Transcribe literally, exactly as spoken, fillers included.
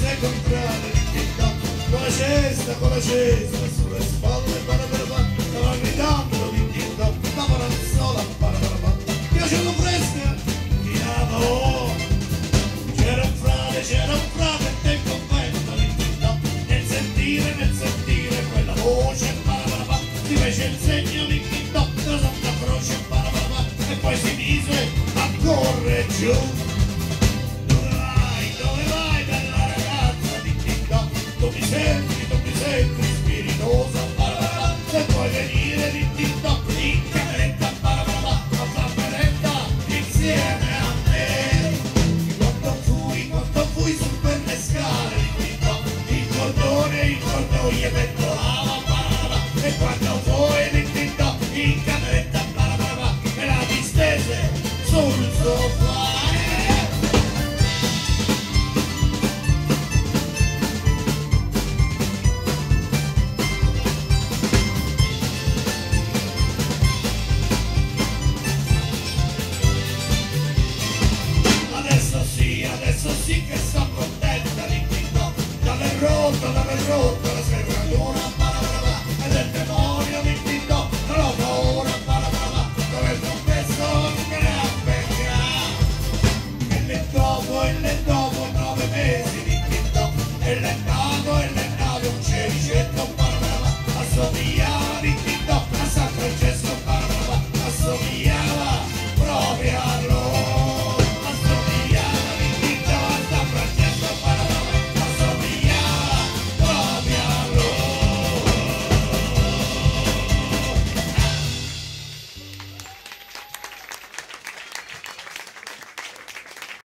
sai comprare l'intità, con la cesta, con la cesta, sulle spalle, para para para, stava gridando l'intità, la paranzola, para para para, piacendo fresca, tirava oh, c'era un frate, c'era un frate, e te convento l'intità, nel sentire, nel sentire quella voce, para para para, si fece il segno l'intità, la Santa Croce, para para para, e poi si mise a correre giù. Tu mi senti, tu mi senti spiritosa, parabara, se puoi venire di TikTok, in cameretta, parabara, a far merenda insieme a me. Quando fui, quando fui su per le scale di TikTok, il cordone, il cordone gli pentolava, parabara, e quando fuori